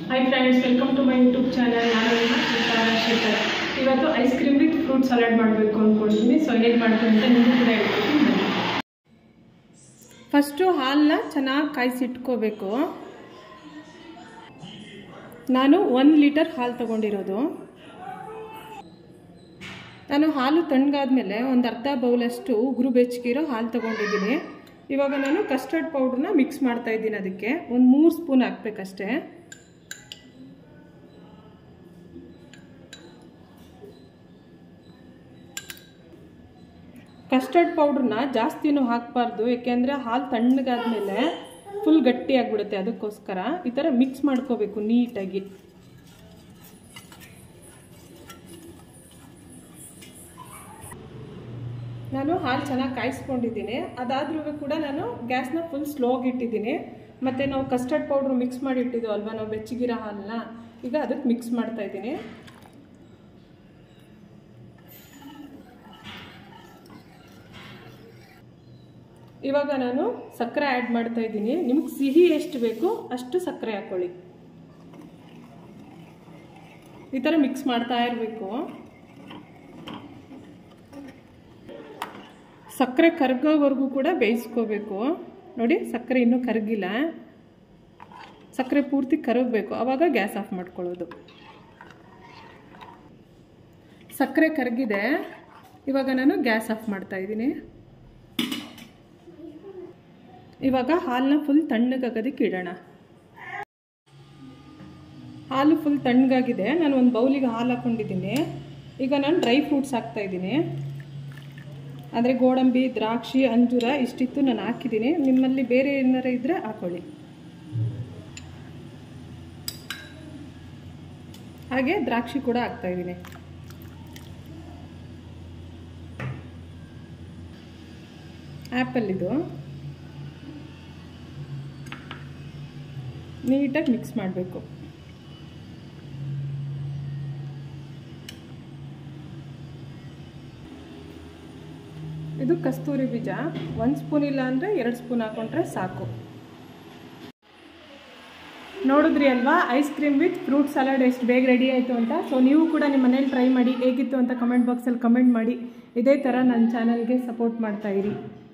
Hi friends, welcome to my YouTube channel. ನಾನು ಶೇಖರ್ ಇವತ್ತು ice cream with fruit salad ಮಾಡಬೇಕು ಅಂದ್ಕೊಂಡಿದ್ದೀನಿ। ಸೊ ಹೇಗೆ ಮಾಡ್ತೀನಿ ಅಂತ ನಿಮಗೂ ಕೂಡ ಹೇಳ್ತೀನಿ। ಫಸ್ಟ್ ಹಾಲನ್ನ ಚೆನ್ನಾಗಿ ಕಾಯಿಸಿಟ್ಕೋಬೇಕು। ನಾನು 1 ಲೀಟರ್ ಹಾಲು ತಗೊಂಡಿರೋದು। ನಾನು ಹಾಲು ತಣ್ಣಗಾದ್ಮೇಲೆ ಒಂದು ಅರ್ಧ ಬೌಲಷ್ಟು ಉಗುರು ಬೆಚ್ಚಗಿರೋ ಹಾಲು ತಗೊಂಡಿದ್ದೀನಿ। ಇವಾಗ ನಾನು ಕಸ್ಟರ್ಡ್ ಪೌಡರ್ನ ಮಿಕ್ಸ್ ಮಾಡ್ತಾ ಇದ್ದೀನಿ। ಅದಕ್ಕೆ ಒಂದು 3 ಸ್ಪೂನ್ ಹಾಕಬೇಕಷ್ಟೇ। ಕಸ್ಟರ್ಡ್ ಪೌಡ್ರನ್ನ ಜಾಸ್ತಿನೂ ಹಾಕಬಾರ್ದು, ಯಾಕೆಂದರೆ ಹಾಲು ತಣ್ಣಗಾದ್ಮೇಲೆ ಫುಲ್ ಗಟ್ಟಿ ಆಗಿಬಿಡುತ್ತೆ। ಅದಕ್ಕೋಸ್ಕರ ಈ ಥರ ಮಿಕ್ಸ್ ಮಾಡ್ಕೋಬೇಕು ನೀಟಾಗಿ। ನಾನು ಹಾಲು ಚೆನ್ನಾಗಿ ಕಾಯಿಸ್ಕೊಂಡಿದ್ದೀನಿ। ಅದಾದ್ರೂ ಕೂಡ ನಾನು ಗ್ಯಾಸ್ನ ಫುಲ್ ಸ್ಲೋಗಿ ಇಟ್ಟಿದ್ದೀನಿ। ಮತ್ತು ನಾವು ಕಸ್ಟರ್ಡ್ ಪೌಡ್ರ್ ಮಿಕ್ಸ್ ಮಾಡಿ ಇಟ್ಟಿದ್ದು ಅಲ್ವಾ, ನಾವು ಬೆಚ್ಚಗಿರೋ ಹಾಲನ್ನ ಈಗ ಅದಕ್ಕೆ ಮಿಕ್ಸ್ ಮಾಡ್ತಾ ಇದ್ದೀನಿ। ಇವಾಗ ನಾನು ಸಕ್ಕರೆ ಆ್ಯಡ್ ಮಾಡ್ತಾ ಇದ್ದೀನಿ। ನಿಮ್ಗೆ ಸಿಹಿ ಎಷ್ಟು ಬೇಕು ಅಷ್ಟು ಸಕ್ಕರೆ ಹಾಕ್ಕೊಳ್ಳಿ। ಈ ಥರ ಮಿಕ್ಸ್ ಮಾಡ್ತಾ ಇರಬೇಕು। ಸಕ್ಕರೆ ಕರಗೋವರೆಗೂ ಕೂಡ ಬೇಯಿಸ್ಕೋಬೇಕು। ನೋಡಿ, ಸಕ್ಕರೆ ಇನ್ನೂ ಕರಗಿಲ್ಲ, ಸಕ್ಕರೆ ಪೂರ್ತಿ ಕರಗಬೇಕು, ಆವಾಗ ಗ್ಯಾಸ್ ಆಫ್ ಮಾಡ್ಕೊಳ್ಳೋದು। ಸಕ್ಕರೆ ಕರಗಿದೆ, ಇವಾಗ ನಾನು ಗ್ಯಾಸ್ ಆಫ್ ಮಾಡ್ತಾ ಇದ್ದೀನಿ। ಇವಾಗ ಹಾಲನ್ನ ಫುಲ್ ತಣ್ಣಗಾಗೋದಕ್ಕೆ ಇಡೋಣ। ಹಾಲು ಫುಲ್ ತಣ್ಣಗಾಗಿದೆ, ನಾನು ಒಂದು ಬೌಲಿಗೆ ಹಾಲು ಹಾಕ್ಕೊಂಡಿದ್ದೀನಿ। ಈಗ ನಾನು ಡ್ರೈ ಫ್ರೂಟ್ಸ್ ಹಾಕ್ತಾ ಇದ್ದೀನಿ। ಅಂದರೆ ಗೋಡಂಬಿ, ದ್ರಾಕ್ಷಿ, ಅಂಜೂರ ಇಷ್ಟಿತ್ತು ನಾನು ಹಾಕಿದ್ದೀನಿ। ನಿಮ್ಮಲ್ಲಿ ಬೇರೆ ಏನಾರು ಇದ್ದರೆ ಹಾಕೊಳ್ಳಿ। ಹಾಗೆ ದ್ರಾಕ್ಷಿ ಕೂಡ ಹಾಕ್ತಾ ಇದ್ದೀನಿ। ಆ್ಯಪಲ್ ಇದು ನೀಟಾಗಿ ಮಿಕ್ಸ್ ಮಾಡಬೇಕು। ಇದು ಕಸ್ತೂರಿ ಬೀಜ 1 ಸ್ಪೂನ್ ಇಲ್ಲ ಅಂದರೆ 2 ಸ್ಪೂನ್ ಹಾಕೊಂಡ್ರೆ ಸಾಕು। ನೋಡಿದ್ರಿ ಅಲ್ವಾ ice cream with fruit salad ಎಷ್ಟು ಬೇಗ ರೆಡಿ ಆಯಿತು ಅಂತ। ಸೊ ನೀವು ಕೂಡ ನಿಮ್ಮ ಮನೇಲಿ ಟ್ರೈ ಮಾಡಿ, ಹೇಗಿತ್ತು ಅಂತ ಕಮೆಂಟ್ ಬಾಕ್ಸಲ್ಲಿ ಕಮೆಂಟ್ ಮಾಡಿ। ಇದೇ ಥರ ನನ್ನ ಚಾನಲ್ಗೆ ಸಪೋರ್ಟ್ ಮಾಡ್ತಾಯಿರಿ।